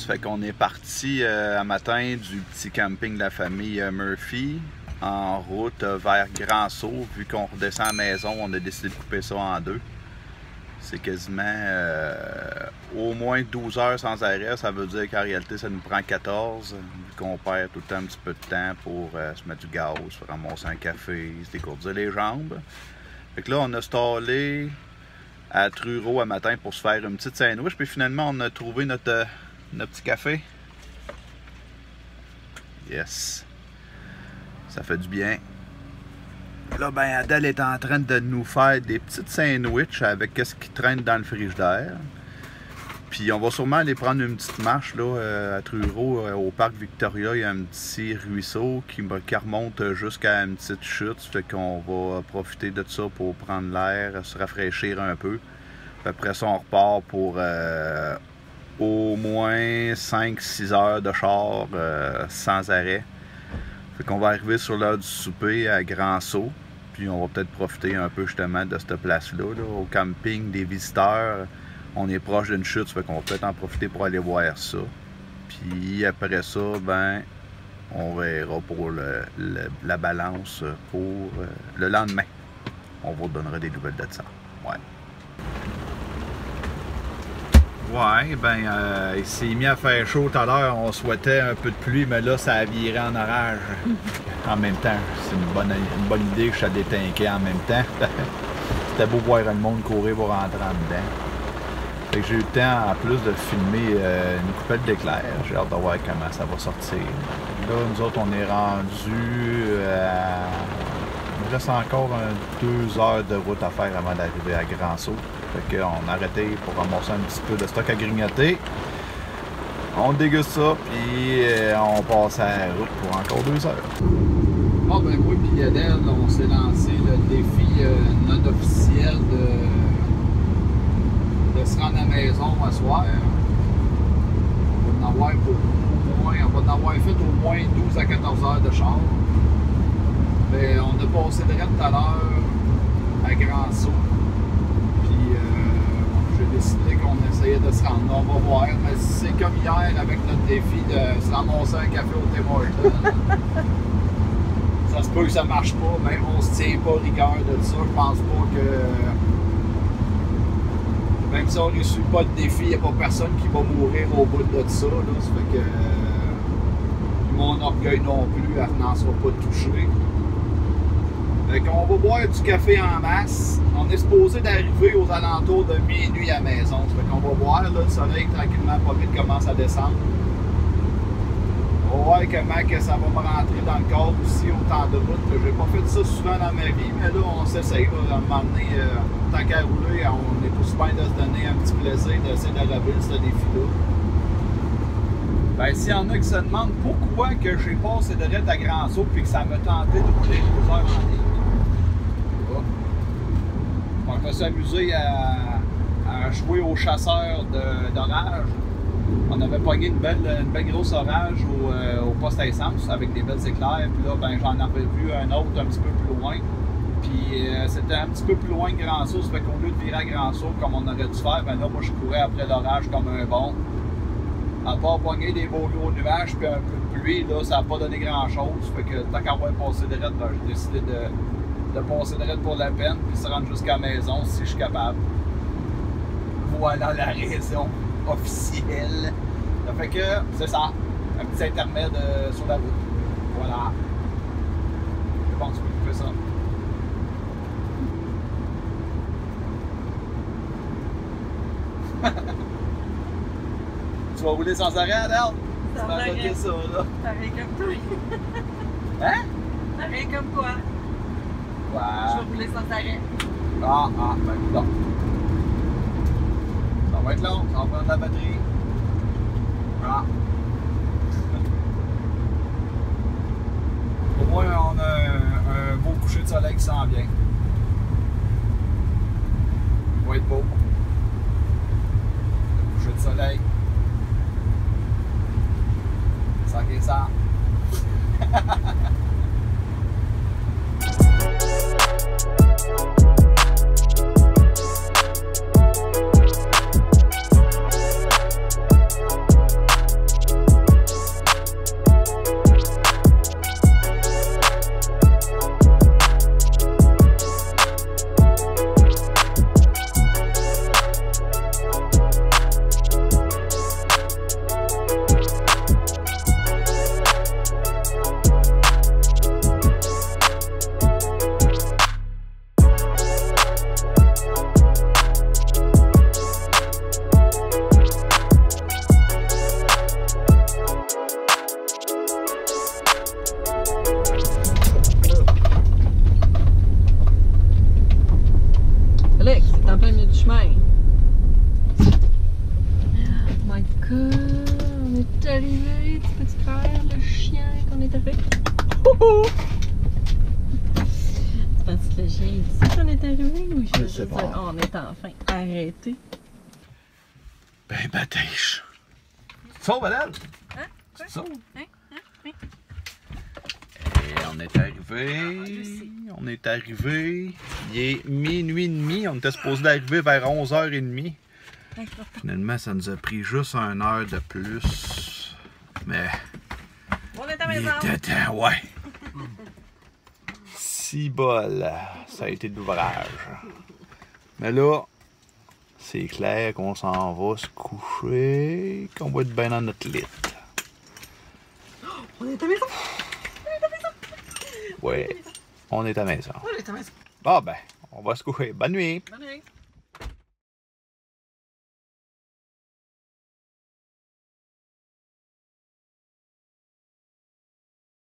Ça fait qu'on est parti un matin du petit camping de la famille Murphy en route vers Grand-Sault. Vu qu'on redescend à la maison, on a décidé de couper ça en deux. C'est quasiment au moins 12 heures sans arrêt. Ça veut dire qu'en réalité, ça nous prend 14. Vu qu'on perd tout le temps un petit peu de temps pour se mettre du gaz, ramasser un café, se dégourdir les jambes. Fait que là, on a stallé à Truro un matin pour se faire une petite sandwich. Puis finalement, on a trouvé notre petit café. Yes. Ça fait du bien. Là, ben, Adèle est en train de nous faire des petites sandwichs avec ce qui traîne dans le frigidaire. Puis on va sûrement aller prendre une petite marche là, à Truro, au parc Victoria. Il y a un petit ruisseau qui remonte jusqu'à une petite chute. Ça fait qu'on va profiter de ça pour prendre l'air, se rafraîchir un peu. Puis après ça, on repart pour au moins 5-6 heures de char sans arrêt. Fait qu'on va arriver sur l'heure du souper à Grand-Sault. Puis on va peut-être profiter un peu justement de cette place-là, au camping des visiteurs. On est proche d'une chute, ça fait qu'on va peut-être en profiter pour aller voir ça. Puis après ça, ben, on verra pour la balance pour le lendemain. On vous donnera des nouvelles de ça. Ouais. Ouais, ben, il s'est mis à faire chaud tout à l'heure. On souhaitait un peu de pluie, mais là, ça a viré en orage. En même temps, c'est une bonne idée que je sois détinqué en même temps. C'était beau voir le monde courir pour rentrer en dedans. Fait que j'ai eu le temps, en plus, de filmer une coupelle d'éclairs. J'ai hâte de voir comment ça va sortir. Là, nous autres, on est rendus à... Il reste encore 2 heures de route à faire avant d'arriver à Grand-Sault. Fait qu'on a arrêté pour ramasser un petit peu de stock à grignoter. On déguste ça, puis on passe à la route pour encore 2 heures. Bon, ben moi et Adèle, on s'est lancé le défi non officiel de se rendre à la maison à soir. On va en avoir fait au moins 12 à 14 heures de char. Ben, on a passé de tout à l'heure à Grand-Sault. Puis j'ai décidé qu'on essayait de se rendre. On va voir, mais c'est comme hier avec notre défi de se ramasser un café au Tim Hortons. Ça se peut que ça marche pas, même on se tient pas rigueur de ça. Je pense pas que... Même si on ne réussit pas de défi, il n'y a pas personne qui va mourir au bout de ça. Là. Ça fait que mon orgueil non plus, elle n'en sera pas touchée. Fait qu'on va boire du café en masse. On est supposé d'arriver aux alentours de minuit à la maison. Ça fait qu'on va voir, là, le soleil tranquillement pas vite commence à descendre. On va voir comment que ça va me rentrer dans le corps aussi au temps de route. J'ai pas fait ça souvent dans ma vie, mais là on s'essaye. À un moment donné, tant qu'à rouler, on est aussi bien de se donner un petit plaisir d'essayer de relever ce défi-là. Ben, s'il y en a qui se demandent pourquoi que j'ai passé de rette à Grand-Sault et que ça me tentait de rouler 2 heures en ligne. On va s'amuser à jouer aux chasseurs d'orage. On avait pogné une belle grosse orage au poste à essence avec des belles éclairs. Puis là, ben, j'en avais vu un autre un petit peu plus loin. Puis c'était un petit peu plus loin que Grand-Sault. Ça fait qu'au lieu de virer à Grand-Sault comme on aurait dû faire, ben là, moi, je courais après l'orage comme un bon. À part pogner des beaux gros nuages puis un peu de pluie, là, ça n'a pas donné grand-chose. Fait que tant qu'à avoir passé de rette, ben, j'ai décidé de passer de rette pour la peine puis se rendre jusqu'à la maison si je suis capable. Voilà la raison officielle. Ça fait que c'est ça, un petit intermède sur la route. Voilà. Je pense que tu fais ça. Tu vas rouler sans arrêt, Adèle? Sans arrêt. Ça, là. Pareil comme toi. Hein? Pareil comme toi. Ouais. Je vais rouler sans arrêt. Ben non. Ça va être long, ça va prendre la batterie. Ah. Au moins, on a un beau coucher de soleil qui s'en vient. Il va être beau. Le coucher de soleil. Ça qui est ça. oui, Je sais pas. On est enfin arrêté. Ben, batèche. Sauve, madame! Hein? C'est ça? Hein? Et on est arrivé. On est arrivé. Il est minuit et demi. On était supposé arriver vers 11h30. Finalement, ça nous a pris juste 1 heure de plus. Mais. On est à la Il maison. était temps, ouais. Si bol, ça a été de l'ouvrage. Mais là, c'est clair qu'on s'en va se coucher, qu'on va être bien dans notre lit. On est à la maison. Ouais, on est à la maison. On est à la maison. Ah ben, on va se coucher. Bonne nuit. Bonne nuit.